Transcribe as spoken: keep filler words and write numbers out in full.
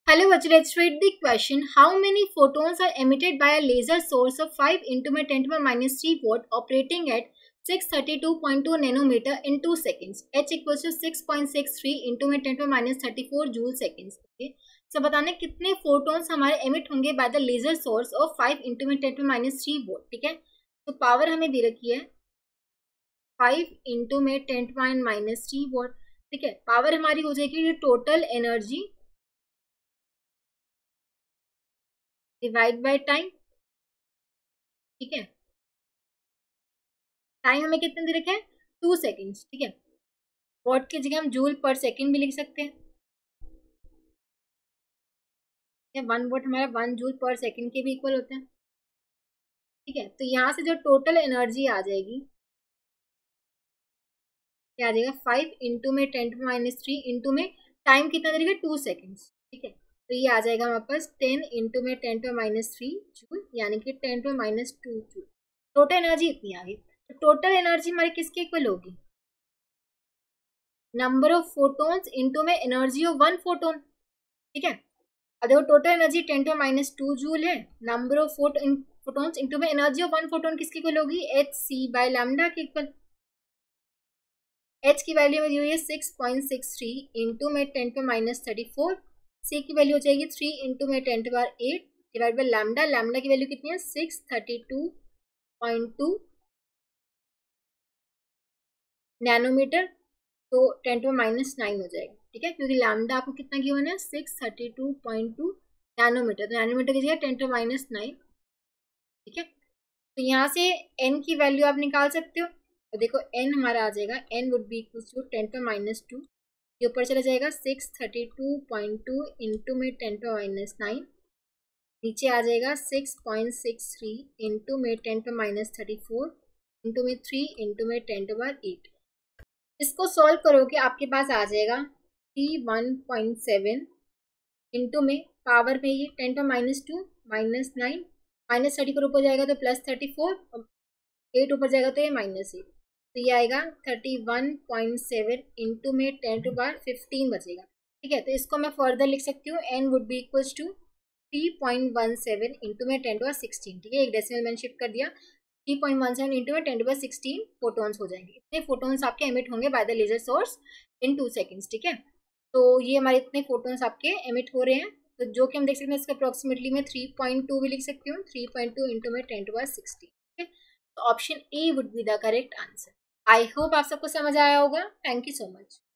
Hello, bachcho, let's read the question. How many photons are emitted by a laser source of five into ten to the minus three watt operating at six thirty-two point two nanometer in two seconds? H equals to six point six three into ten to the minus thirty-four joule seconds. Okay. So बताना कितने photons हमारे emit होंगे by the laser source of five into ten to the minus three watt. ठीक है. तो power हमें दे रखी है five into ten to the minus three watt. ठीक है. Power हमारी हो जाएगी total energy divide by time. ठीक है. टाइम हमें कितने दे रखे हैं? Two seconds. ठीक है. वॉट की जगह हम जूल पर सेकेंड भी लिख सकते हैं. वन वॉट हमारा वन जूल पर सेकेंड के भी इक्वल होते हैं. ठीक है. तो यहाँ से जो टोटल एनर्जी आ जाएगी क्या आ जाएगा? फाइव इंटू में ten to minus three into में टाइम कितना दे रखा है? Two seconds. ठीक है. तो ये आ जाएगा हमारे पास टेन इंटू में ten to minus three joule यानी कि ten to minus two joule. Total energy इतनी आ गई. तो टोटल एनर्जी हमारी किसके इक्वल होगी? नंबर ऑफ फोटोन्स इंटू में एनर्जी ऑफ वन फोटोन. ठीक है. अब देखो total energy ten to minus two joule है. नंबर ऑफ फोटोन्स इंटू में एनर्जी ऑफ वन फोटोन किसके इक्वल होगी? एच सी बाय लैम्डा के इक्वल. एच की वैल्यू में दी हुई है six point six three into में ten to minus thirty four. C की वैल्यू हो जाएगी थ्री इंटू में ten to power eight divide by lambda. Lambda की वैल्यू कितनी है? Six thirty two point two nanometer. तो टेन टू माइनस नाइन हो जाएगा. ठीक है. क्योंकि लैम्डा आपको कितना गिवन है? Six thirty two point two nanometer. तो नैनोमीटर की जगह टेन टू माइनस नाइन. ठीक है. तो यहाँ से एन की वैल्यू आप निकाल सकते हो. तो देखो एन हमारा आ जाएगा N would be equal to ten to minus two. ये ऊपर चला जाएगा six thirty two point two into में टेन टू माइनस नाइन. नीचे आ जाएगा six point six three into में ten to minus thirty four into में थ्री इंटू में टेन टू पावर एट. इसको सॉल्व करोगे आपके पास आ जाएगा three one point seven into में पावर में ये ten to minus to minus nine minus thirty four ऊपर जाएगा तो प्लस थर्टी फोर. एट ऊपर जाएगा तो ये माइनस एट. तो ये आएगा thirty one point seven into में टेन टू पावर फिफ्टीन बचेगा. ठीक है. तो इसको मैं फर्दर लिख सकती हूँ N would be equals to three point one seven into में टेन टू पावर सिक्सटीन. ठीक है. एक डेसिमल मैंने शिफ्ट कर दिया. Three point one seven into में ten to power sixteen photons हो जाएंगे. इतने फोटोन्स आपके एमिट होंगे by the laser source in two seconds. ठीक है. तो ये हमारे इतने फोटोन्स आपके एमिट हो रहे हैं. तो जो कि हम देख सकते हैं इसका अप्रोक्सीमेटली मैं थ्री पॉइंट टू भी लिख सकती हूँ. थ्री पॉइंट टू इंटू में टेन टू पावर सिक्सटीन. ठीक है. तो option A would be the correct answer. I hope आप सबको समझ आया होगा. Thank you so much.